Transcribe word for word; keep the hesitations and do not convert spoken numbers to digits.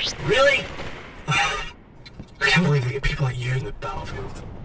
Really? I can't believe they get people like you in the battlefield.